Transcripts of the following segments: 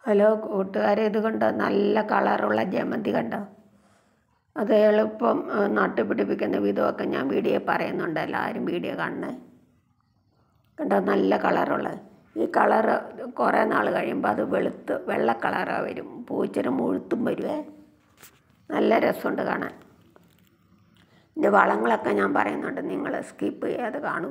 Hello കൂട്ടുകാരെ, ഇത് കണ്ടോ? നല്ല കളറുള്ള ജമന്തി കണ്ടോ? അത് എളുപ്പം നട്ടുപിടിപ്പിക്കുന്ന വിധമൊക്കെ ഞാൻ വീഡിയോ പറയുന്നുണ്ട്. എല്ലാവരും വീഡിയോ കാണണേ. കണ്ടോ? നല്ല കളറുള്ളത്. ഈ കളറ് കുറേ നാൾ കഴിയുമ്പോൾ അത് വെള്ള കളറാണ് വരും. പൂച്ചിന് മുഴുത്തും വരുവേ. നല്ല രസമുണ്ട് കാണാൻ. ഇതിൻ്റെ വളങ്ങളൊക്കെ ഞാൻ പറയുന്നുണ്ട്, നിങ്ങൾ സ്കിപ്പ് ചെയ്യാതെ കാണൂ.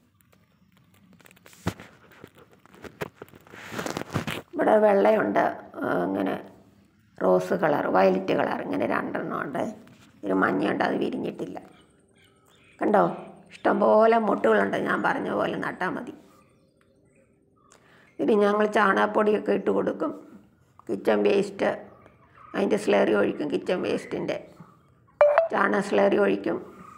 ഇവിടെ വെള്ളയുണ്ട്, ഇങ്ങനെ റോസ് കളർ, വയലറ്റ് കളർ, ഇങ്ങനെ രണ്ടെണ്ണം ഉണ്ട്. ഒരു മഞ്ഞയുണ്ട്, അത് വിരിഞ്ഞിട്ടില്ല. കണ്ടോ? ഇഷ്ടംപോലെ മുട്ടുകളുണ്ട്. ഞാൻ പറഞ്ഞ പോലെ നട്ടാൽ മതി. ഇനി ഞങ്ങൾ ചാണകപ്പൊടിയൊക്കെ ഇട്ട് കൊടുക്കും. കിച്ചൺ വേസ്റ്റ്, അതിൻ്റെ സ്ലറി ഒഴിക്കും. കിച്ചൺ വേസ്റ്റിൻ്റെ ചാണക സ്ലറി ഒഴിക്കും.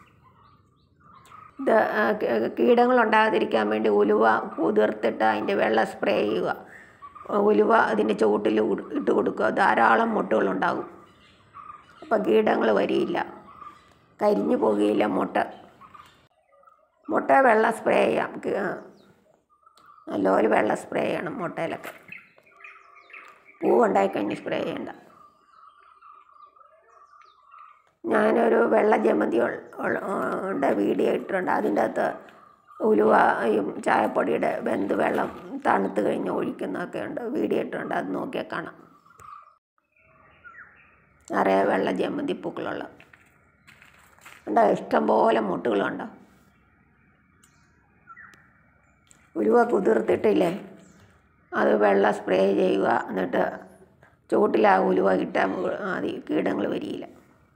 ഇത് കീടങ്ങളുണ്ടാകാതിരിക്കാൻ വേണ്ടി ഉലുവ കുതിർത്തിട്ട് അതിൻ്റെ വെള്ളം സ്പ്രേ ചെയ്യുക. ഉലുവ അതിൻ്റെ ചുവട്ടിൽ ഇട്ട് കൊടുക്കുക. ധാരാളം മുട്ടുകളുണ്ടാകും. അപ്പം കീടങ്ങൾ വരികയില്ല, കരിഞ്ഞു പോകുകയില്ല. മുട്ട വെള്ളം സ്പ്രേ ചെയ്യാം. നല്ലപോലെ വെള്ളം സ്പ്രേ ചെയ്യണം മുട്ടയിലൊക്കെ. പൂവുണ്ടായിക്കഴിഞ്ഞ് സ്പ്രേ ചെയ്യണ്ട. ഞാനൊരു വെള്ള ജമന്തി ഉണ്ട്, വീഡിയോ ഇട്ടിട്ടുണ്ട്. അതിൻ്റെ അകത്ത് ഉലുവയും ചായപ്പൊടിയുടെ വെന്ത് വെള്ളം തണുത്ത് കഴിഞ്ഞ് ഒഴിക്കുന്നതൊക്കെ ഉണ്ട്, വീഡിയോ ഇട്ടിട്ടുണ്ട്. അത് നോക്കിയാൽ കാണാം. നിറയെ വെള്ള ജമന്തി പൂക്കളുള്ള ഉണ്ടോ? ഇഷ്ടംപോലെ മുട്ടുകളുണ്ടോ? ഉലുവ കുതിർത്തിട്ടില്ലേ, അത് വെള്ളം സ്പ്രേ ചെയ്യുക. എന്നിട്ട് ചൂട്ടിൽ ആ ഉലുവ ഇട്ടാൽ മതി, കീടങ്ങൾ വരികയില്ല.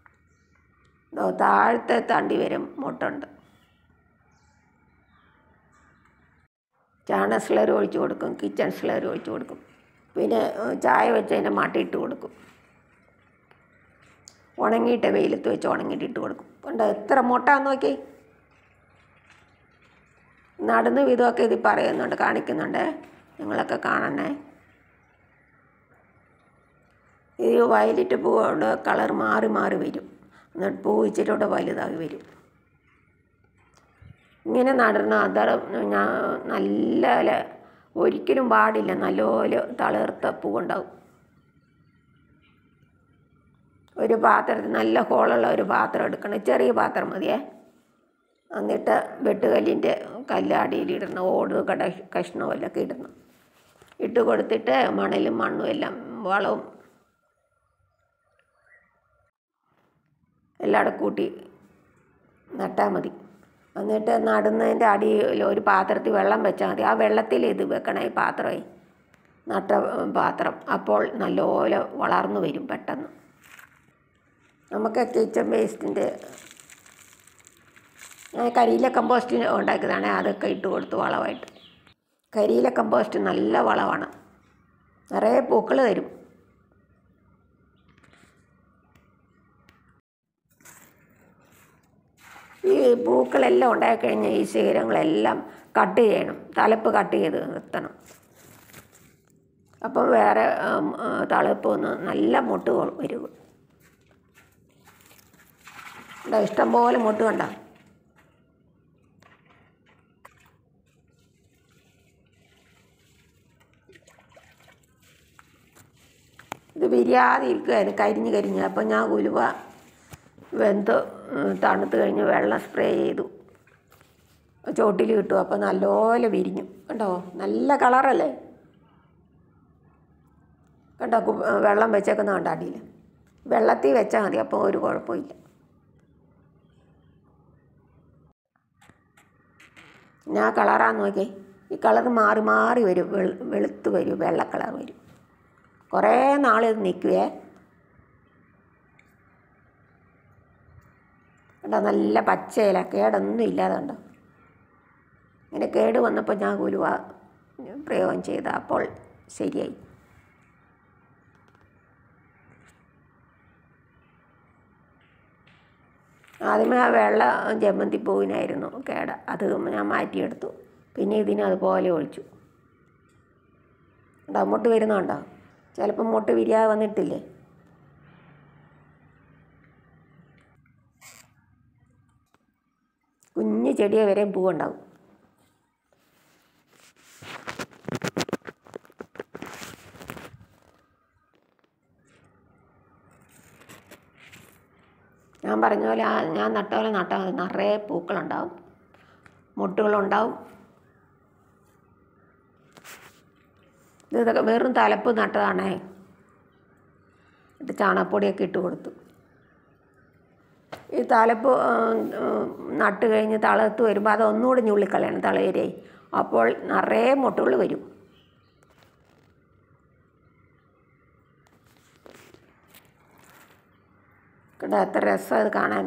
താഴത്തെ തണ്ടി വരും മുട്ടുണ്ട്. ചാണക സ്ലറി ഒഴിച്ച് കൊടുക്കും. കിച്ചൺ സ്ലറി ഒഴിച്ച് കൊടുക്കും. പിന്നെ ചായ വെച്ച് അതിൻ്റെ മട്ടിയിട്ട് കൊടുക്കും. ഉണങ്ങിയിട്ട് വെയിലത്ത് വെച്ച് ഉണങ്ങിയിട്ട് ഇട്ട് കൊടുക്കും. കണ്ടോ എത്ര മുട്ടാന്ന് നോക്കി. നടുന്ന വിധമൊക്കെ ഇത് പറയുന്നുണ്ട്, കാണിക്കുന്നുണ്ട്. നിങ്ങളൊക്കെ കാണണേ. ഈ വയലറ്റ് പൂവുണ്ട്, കളർ മാറി മാറി വരും. എന്നിട്ട് പൂ ഇച്ചിരിയോടെ വലുതായി വരും. ഇങ്ങനെ നടന്ന അതരം ഞാൻ നല്ല ഒരിക്കലും പാടില്ല. നല്ലപോലെ തളിർത്ത പൂവുണ്ടാവും. ഒരു പാത്രത്തിൽ നല്ല ഹോളുള്ള ഒരു പാത്രം എടുക്കണം. ചെറിയ പാത്രം മതിയേ. എന്നിട്ട് വെട്ടുകല്ലിൻ്റെ കല്ലാടിയിലിടണം. ഓട് കഷ്ണവും എല്ലാം ഇടണം. ഇട്ട് കൊടുത്തിട്ട് മണലും മണ്ണും എല്ലാം വളവും എല്ലാം കൂട്ടി നട്ടാൽ മതി. എന്നിട്ട് നടുന്നതിൻ്റെ അടിയിൽ ഒരു പാത്രത്തിൽ വെള്ളം വെച്ചാൽ മതി. ആ വെള്ളത്തിൽ ഇത് വെക്കണേ, ഈ പാത്രമേ, നട്ട പാത്രം. അപ്പോൾ നല്ലപോലെ വളർന്നു വരും പെട്ടെന്ന്. നമുക്ക് കിച്ചൺ വേസ്റ്റിൻ്റെ കരിയില കമ്പോസ്റ്റ് ഉണ്ടാക്കിയതാണ്. അതൊക്കെ ഇട്ട് കൊടുത്തു വളമായിട്ട്. കരിയില കമ്പോസ്റ്റ് നല്ല വളമാണ്, നിറയെ പൂക്കൾ തരും. ഈ പൂക്കളെല്ലാം ഉണ്ടായിക്കഴിഞ്ഞാൽ ഈ ശിഖരങ്ങളെല്ലാം കട്ട് ചെയ്യണം. തലപ്പ് കട്ട് ചെയ്ത് നിർത്തണം. അപ്പം വേറെ തളിപ്പ് ഒന്ന് നല്ല മുട്ട് വരും. ഇഷ്ടംപോലെ മുട്ട് കണ്ട. ഇത് വിരിയാതെ ഇരിക്കുകയായിരുന്നു, കരിഞ്ഞ്. അപ്പം ഞാൻ ഉലുവ വെന്ത് തണുത്ത് കഴിഞ്ഞ് വെള്ളം സ്പ്രേ ചെയ്തു, ചോട്ടിൽ കിട്ടും. അപ്പം നല്ലപോലെ വിരിഞ്ഞു. കണ്ടോ? നല്ല കളറല്ലേ? കണ്ടോ? വെള്ളം വെച്ചേക്കുന്ന കണ്ട അടിയിൽ. വെള്ളത്തിൽ വെച്ചാൽ മതി, അപ്പോൾ ഒരു കുഴപ്പമില്ല. ഞാൻ കളറാന്ന് നോക്കി. ഈ കളർ മാറി മാറി വരും. വെളുത്ത് വരും, വെള്ള കളർ വരും. കുറേ നാൾ ഇത് നിൽക്കുവേ. കണ്ടോ? നല്ല പച്ചയില, കേടൊന്നും ഇല്ലാതെ കണ്ടോ? ഇങ്ങനെ കേട് വന്നപ്പോൾ ഞാൻ ഉലുവ പ്രയോഗം ചെയ്ത അപ്പോൾ ശരിയായി. ആദ്യമേ ആ വെള്ള ജമന്തി പൂവിനായിരുന്നു കേട്. അത് ഞാൻ മാറ്റിയെടുത്തു. പിന്നെ ഇതിന് അതുപോലെ ഒഴിച്ചു. ഉണ്ടോ? മുട്ട് വരുന്നുണ്ടോ? ചിലപ്പം മുട്ട് വിരിയാതെ വന്നിട്ടില്ലേ. കുഞ്ഞു ചെടിയെ വരെയും പൂവുണ്ടാവും. ഞാൻ പറഞ്ഞ പോലെ ഞാൻ നട്ട പോലെ നട്ടാൽ മതി. നിറയെ പൂക്കളുണ്ടാവും, മുട്ടുകളുണ്ടാവും. ഇതൊക്കെ വെറും തലപ്പ് നട്ടതാണേ. എന്നിട്ട് ചാണകപ്പൊടിയൊക്കെ ഇട്ട് കൊടുത്തു. ഈ തലപ്പ് നട്ട് കഴിഞ്ഞ് തളർത്ത് വരുമ്പോൾ അത് ഒന്നുകൂടി ഞുള്ളിക്കളയണം, തളയരേ. അപ്പോൾ നിറയെ മുട്ടുകൾ വരും. കണ്ടോ എത്ര രസം അത് കാണാൻ.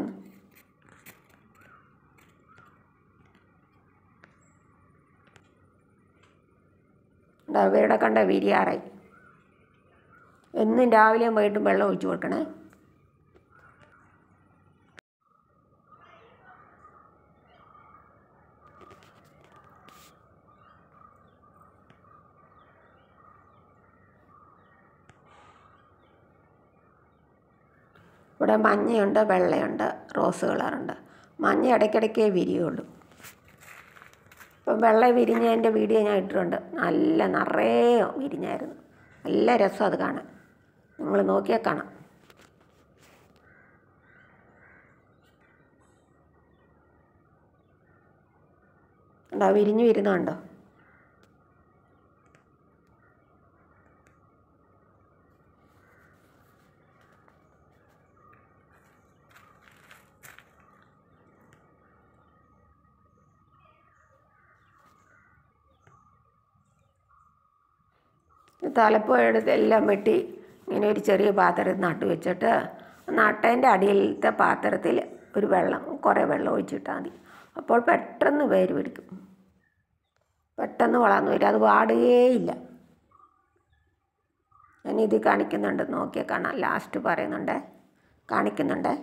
ഇവിടെ കണ്ട വിരിയാറായി. എന്നും രാവിലെയും വൈകിട്ടും വെള്ളം ഒഴിച്ചു കൊടുക്കണേ. ഇവിടെ മഞ്ഞയുണ്ട്, വെള്ളയുണ്ട്, റോസ് കളറുണ്ട്. മഞ്ഞ ഇടയ്ക്കിടയ്ക്കേ വിരിയുള്ളൂ. ഇപ്പം വെള്ള വിരിഞ്ഞതിൻ്റെ വീഡിയോ ഞാൻ ഇട്ടിട്ടുണ്ട്. നല്ല നിറയെ വിരിഞ്ഞായിരുന്നു. നല്ല രസം അത് കാണാൻ. നിങ്ങൾ നോക്കിയാൽ കാണാം. ഉണ്ടോ വിരിഞ്ഞു വരുന്നുണ്ടോ? തലപ്പ് എടുത്ത് എല്ലാം വെട്ടി ഇങ്ങനെ ഒരു ചെറിയ പാത്രത്തിൽ നട്ടു വെച്ചിട്ട് നട്ടതിൻ്റെ അടിയിലത്തെ പാത്രത്തിൽ ഒരു കുറേ വെള്ളം ഒഴിച്ചിട്ടാൽ മതി. അപ്പോൾ പെട്ടെന്ന് വേര് പിടിക്കും, പെട്ടെന്ന് വളർന്നു വരും. അത് വാടുകയേയില്ല. ഞാനിത് കാണിക്കുന്നുണ്ട്, നോക്കിയാൽ കാണാം. ലാസ്റ്റ് പറയുന്നുണ്ട്, കാണിക്കുന്നുണ്ട്.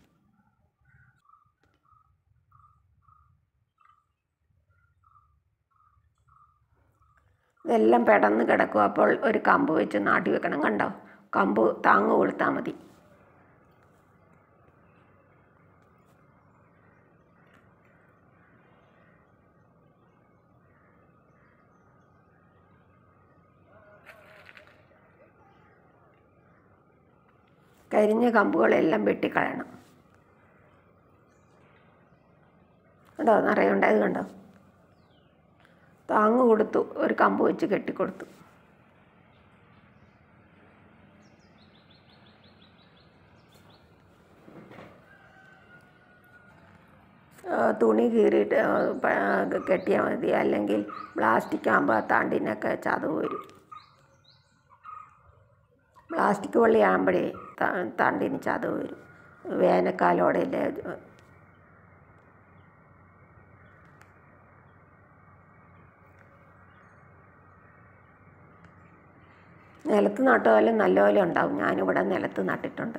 ഇതെല്ലാം പെടന്ന് കിടക്കും. അപ്പോൾ ഒരു കമ്പ് വെച്ച് നാട്ടി വെക്കണം. കണ്ടോ, കമ്പ് താങ്ങ് കൊടുത്താൽ മതി. കരിഞ്ഞ കമ്പുകളെല്ലാം വെട്ടിക്കളയണം. കണ്ടോ നിറയെ ഉണ്ടായത് കണ്ടോ. താങ്ങ് കൊടുത്തു, ഒരു കമ്പ് വെച്ച് കെട്ടിക്കൊടുത്തു. തുണി കീറിയിട്ട് കെട്ടിയാൽ മതി. അല്ലെങ്കിൽ പ്ലാസ്റ്റിക് ആകുമ്പോൾ തണ്ടിനൊക്കെ ചതവ് വരും. പ്ലാസ്റ്റിക് വള്ളി ആകുമ്പോഴേ തണ്ടിന് ചതവ് വരും. വേനൽക്കാലോടെയല്ലേ. നിലത്ത് നട്ടാലും നല്ലപോലെ ഉണ്ടാവും. ഞാനിവിടെ നിലത്ത് നട്ടിട്ടുണ്ട്.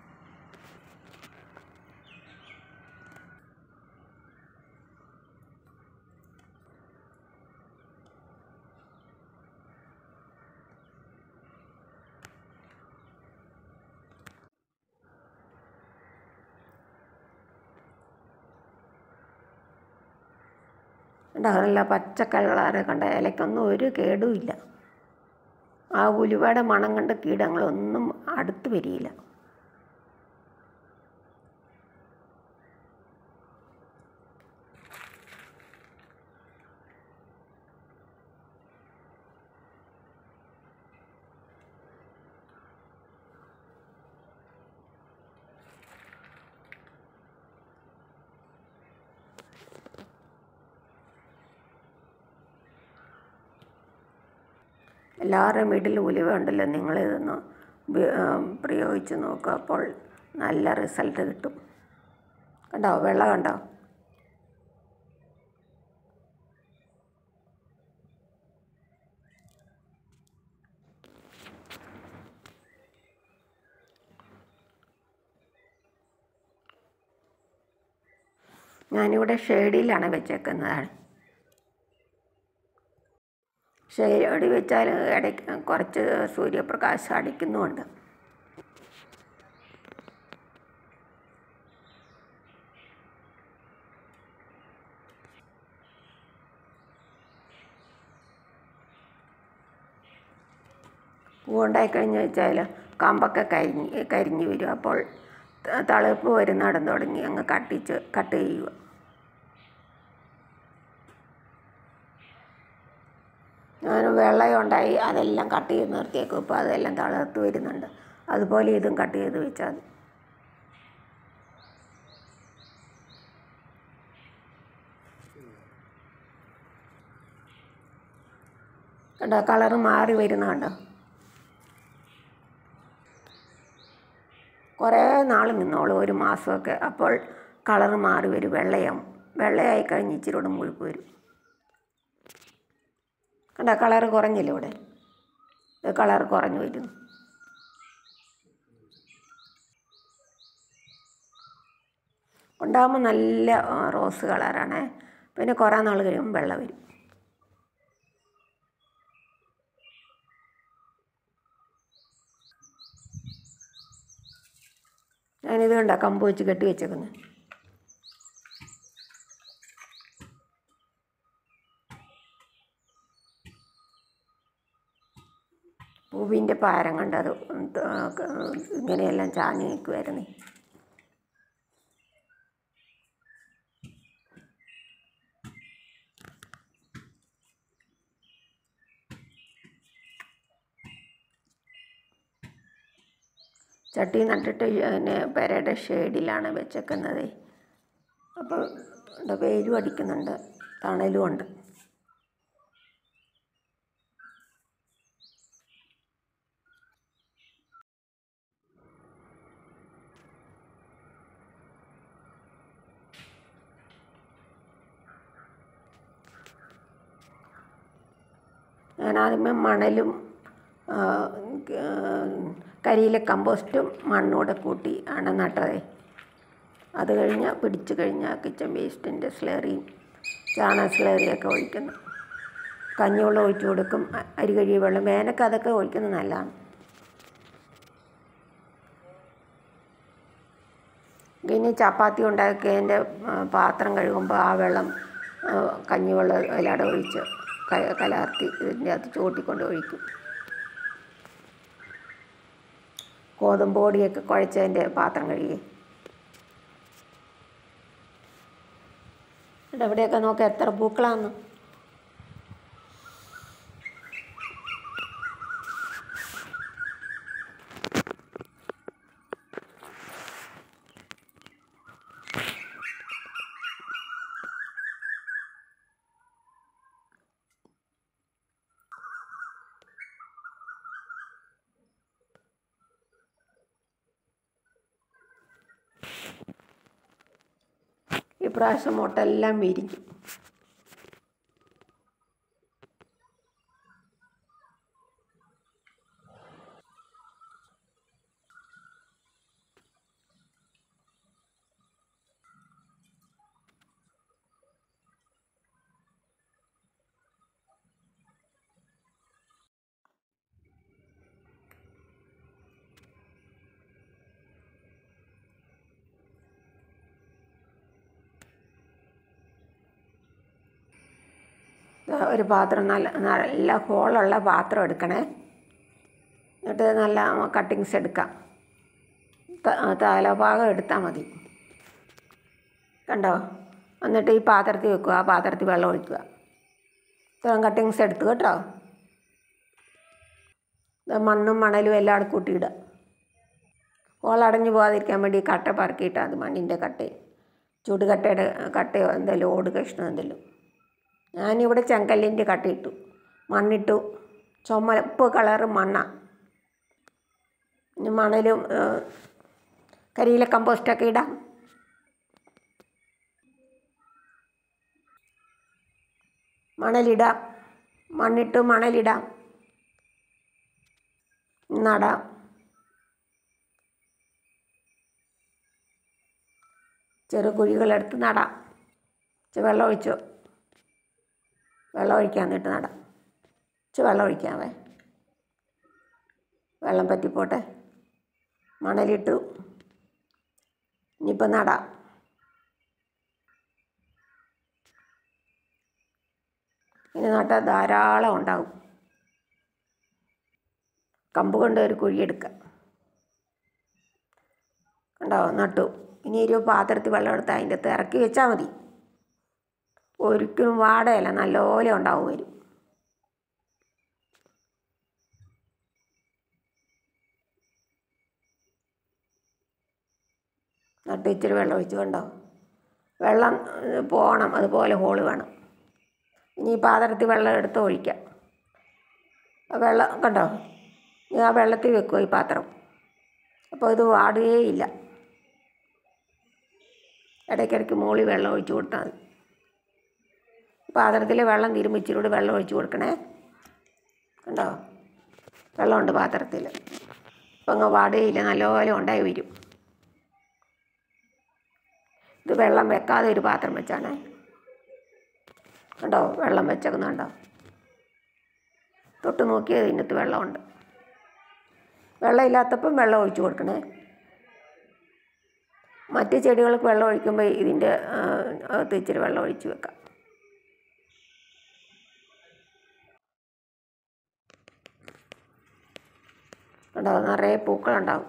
നല്ല പച്ച കളറ് കണ്ട. ഇലയ്ക്കൊന്നും ഒരു കേടുമില്ല. ആ ഉലുവയുടെ മണം കണ്ട് കീടങ്ങളൊന്നും അടുത്ത് വരികയില്ല. എല്ലാവരുടെയും വീട്ടിൽ ഉലുവ ഉണ്ടല്ലോ. നിങ്ങളിതൊന്ന് പ്രയോഗിച്ച് നോക്കുക. അപ്പോൾ നല്ല റിസൾട്ട് കിട്ടും. കണ്ടോ വെള്ളം കണ്ടോ. ഞാനിവിടെ ഷെയ്ഡിലാണ് വെച്ചേക്കുന്നതാണ്. ഷെയ്ഡ് വെച്ചാൽ ഇടയ്ക്ക് കുറച്ച് സൂര്യപ്രകാശം അടിക്കുന്നുമുണ്ട്. പൂവുണ്ടായി കഴിഞ്ഞ് വെച്ചാൽ കമ്പൊക്കെ കരിഞ്ഞ് വരും. അപ്പോൾ തളിർപ്പ് വരുന്നിടം തുടങ്ങി അങ്ങ് കട്ട് ചെയ്യുക. ഞാൻ വെള്ളയുണ്ടായി അതെല്ലാം കട്ട് ചെയ്ത് നിർത്തിയേക്കും. ഇപ്പോൾ അതെല്ലാം തളിർത്ത് വരുന്നുണ്ട്. അതുപോലെ ഇതും കട്ട് ചെയ്ത് വെച്ചാൽ മതി. കണ്ടോ, കളറ് മാറി വരുന്ന കണ്ടോ. കുറേ നാൾ നിന്നോളൂ, 1 മാസമൊക്കെ. അപ്പോൾ കളറ് മാറി വരും, വെള്ളയായി കഴിഞ്ഞ് ഇച്ചിരി കൂടെ മുഴുപ്പ് വരും. കണ്ടോ, കളറ് കുറഞ്ഞില്ല ഇവിടെ, കളർ കുറഞ്ഞു വരുന്നു. ഉണ്ടാകുമ്പോൾ നല്ല റോസ് കളറാണ്. പിന്നെ കുറേ നാൾ കഴിയുമ്പോൾ വെള്ള വരും. ഞാനിത് കണ്ടോ കമ്പ് വെച്ച് കെട്ടി വെച്ചേക്കുന്നത്. പൂവിൻ്റെ പാരം കണ്ടത് ഇങ്ങനെയെല്ലാം ചാഞ്ഞ് നിൽക്കുമായിരുന്നേ. ചട്ടി നട്ടിട്ട് പിന്നെ പെരയുടെ ഷെയ്ഡിലാണ് വെച്ചേക്കുന്നത്. അപ്പോൾ വെയിലും അടിക്കുന്നുണ്ട്, തണലും ഉണ്ട്. ഞാനാദ്യമേ മണലും കരിയില കമ്പോസ്റ്റും മണ്ണൂടെ കൂട്ടി ആണ് നട്ടത്. അത് കഴിഞ്ഞ് പിടിച്ചു കഴിഞ്ഞാൽ കിച്ചൺ വേസ്റ്റിൻ്റെ സ്ലറിയും ചാണക സ്ലറിയൊക്കെ ഒഴിക്കുന്നു. കഞ്ഞിവെള്ളം ഒഴിച്ചു കൊടുക്കും, അരി കഴുകിയ വെള്ളം. വേനൽക്ക് അതൊക്കെ ഒഴിക്കുന്നത് നല്ലതാണ്. ഇനി ചപ്പാത്തി ഉണ്ടാക്കിയതിൻ്റെ പാത്രം കഴുകുമ്പോൾ ആ വെള്ളം കഞ്ഞിവെള്ളം അതിലൂടെ ഒഴിച്ച് കലർത്തി ഇതിൻ്റെ അകത്ത് ചോട്ടിക്കൊണ്ട് ഒഴിക്കും. ഗോതമ്പ് പൊടിയൊക്കെ കുഴച്ചതിൻ്റെ പാത്രം കഴുകി. ഇവിടെയൊക്കെ നോക്കാം എത്ര പൂക്കളാന്ന്. ഇപ്രാവശ്യം മുട്ടെല്ലാം വിരിക്കും. ഒരു പാത്രം നല്ല ഹോളുള്ള പാത്രം എടുക്കണേ. എന്നിട്ട് നല്ല കട്ടിങ്സ് എടുക്കാം. തലഭാഗം എടുത്താൽ മതി. കണ്ടോ, എന്നിട്ട് ഈ പാത്രത്തിൽ വെക്കുക. ആ പാത്രത്തിൽ വെള്ളം ഒഴിക്കുക. ഇത്രയും കട്ടിങ്സ് എടുത്തു കേട്ടോ. മണ്ണും മണലും എല്ലാം അവിടെ കൂട്ടിയിടുക. ഹോളടഞ്ഞു പോകാതിരിക്കാൻ വേണ്ടി കട്ട പറക്കിയിട്ടാൽ അത് മണ്ണിൻ്റെ കട്ടയും ചുടുകട്ടയുടെ കട്ടയോ എന്തെങ്കിലും ഓട് കഷ്ണം എന്തെങ്കിലും. ഞാനിവിടെ ചെങ്കല്ലിൻ്റെ കട്ടയിട്ടു, മണ്ണിട്ടു. ചുമപ്പ് കളറ് മണ്ണാണ്. ഇനി മണലും കരിയില കമ്പോസ്റ്റൊക്കെ ഇടാം. മണലിടാം, മണ്ണിട്ട് മണലിടാം, നടാം. ചെറു കുഴികളെടുത്ത് നടാം. വെള്ളം ഒഴിച്ചോ, വെള്ളം ഒഴിക്കാൻ എന്നിട്ട് നടാം. വെള്ളം ഒഴിക്കാവേ, വെള്ളം പറ്റിപ്പോട്ടെ. മണലിട്ടു, ഇനിയിപ്പോൾ നടാം. ഇനി നട്ടാൽ ധാരാളം ഉണ്ടാകും. കമ്പ് കൊണ്ട് ഒരു കുഴിയെടുക്കാം. കണ്ടോ നട്ടു. ഇനി ഒരു പാത്രത്തിൽ വെള്ളം എടുത്ത് അതിൻ്റെ അകത്ത് ഇറക്കി വെച്ചാൽ മതി. ഒരിക്കലും വാടയല്ല, നല്ലപോലെ ഉണ്ടാവും വരും. നട്ട് ഇച്ചിരി വെള്ളം ഒഴിച്ച് കണ്ടോ, വെള്ളം പോകണം, അതുപോലെ ഹോള് വേണം. ഇനി ഈ പാത്രത്തിൽ വെള്ളം എടുത്ത് ഒഴിക്കാം. വെള്ളം കണ്ടോ, ഇനി ആ വെള്ളത്തിൽ വെക്കുക ഈ പാത്രം. അപ്പോൾ ഇത് വാടുകയില്ല. ഇടയ്ക്കിടയ്ക്ക് മുകളിൽ വെള്ളം ഒഴിച്ച് കൊടുത്താൽ മതി. പാത്രത്തിൽ വെള്ളം തീരുമ്പോൾ ഇച്ചിരി വെള്ളം ഒഴിച്ച് കൊടുക്കണേ. കണ്ടോ, വെള്ളമുണ്ട് പാത്രത്തിൽ. അപ്പം അങ്ങ് വാടുകയില്ല, നല്ലപോലെ ഉണ്ടായി വരും. ഇത് വെള്ളം വെക്കാതെ ഒരു പാത്രം വെച്ചാണേ. കണ്ടോ, വെള്ളം വെച്ചേക്കുന്നുണ്ടോ, തൊട്ട് നോക്കിയത് ഇതിനകത്ത് വെള്ളമുണ്ട്. വെള്ളമില്ലാത്തപ്പം വെള്ളം ഒഴിച്ച് കൊടുക്കണേ. മറ്റ് ചെടികൾക്ക് വെള്ളം ഒഴിക്കുമ്പോൾ ഇതിൻ്റെ അകത്ത് ഇച്ചിരി വെള്ളം ഒഴിച്ച് വെക്കാം. കണ്ടോ, നിറയെ പൂക്കളുണ്ടാവും.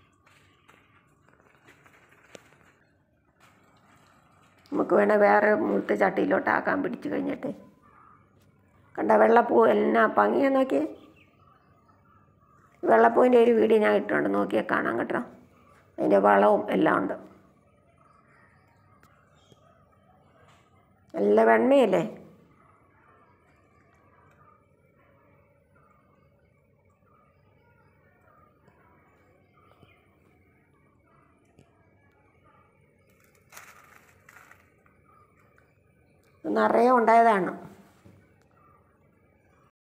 നമുക്ക് വേണേൽ വേറെ മുഴുത്ത ചട്ടിയിലോട്ടാക്കാൻ പിടിച്ച് കഴിഞ്ഞിട്ട്. കണ്ട വെള്ളപ്പൂ എന്നാ ഭംഗിയാ നോക്കിയേ. വെള്ളപ്പൂവിൻ്റെ ഒരു വീഡിയോ ഞാൻ ഇട്ടിട്ടുണ്ട്, നോക്കിയാൽ കാണാം കേട്ടോ. അതിൻ്റെ വളവും എല്ലാം ഉണ്ട്. നല്ല വെണ്മയല്ലേ. നിറയെ ഉണ്ടായതാണ്.